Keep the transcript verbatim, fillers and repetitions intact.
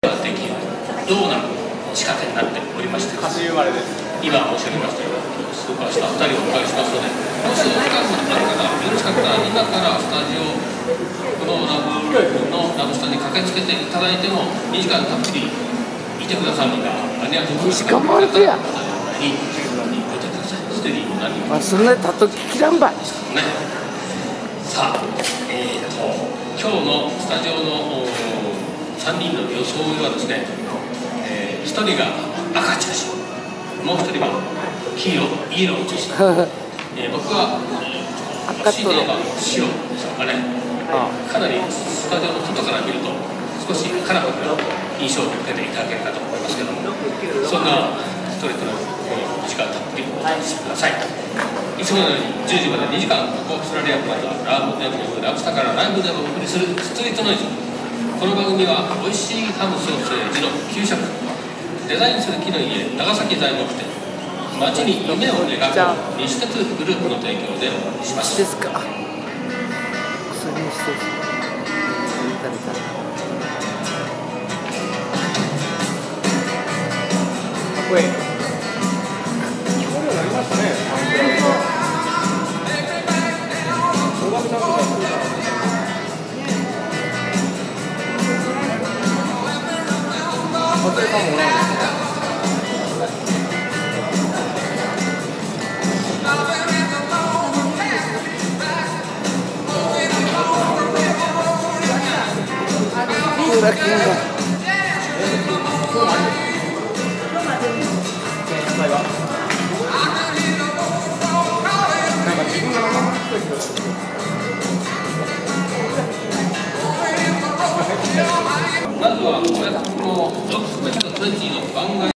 できるような仕掛けになっておりまして、今申し上げましたようにスーパースターふたりをお迎えしますので、もしお時間のある方よろしかったら今からスタジオこのラブルームのラブスタに駆けつけていただいてもにじかんたっぷりいてくださるのがありがとうございます。 にじかんもあるとやまあそんなたとききらんばいね。さあ、えー、と今日のスタジオのさんにんの装いはですね、えー、ひとりが赤中心、もうひとりは黄色、イエロー中心えー、僕は赤と白でしょうかね。かなりスタジオの外から見ると少しカラフルな印象を受けていただけるかと思いますけども、そんなストレートのこの時間たっぷりお楽しみください。いつものようにじゅうじまでにじかん、オーストラリアプラザラブデブラブスタからライブでお送りするストリートノイズ。この番組は美味しいハムソーセージの給食、デザインする木の家長崎材木店、街に夢を描く西鉄グループの提供でお送りします。 ですか。それにしてこれなりましたね。ホテルさんもおらんですね。クーラーキングまずはお約束のろくすべてのにじの番外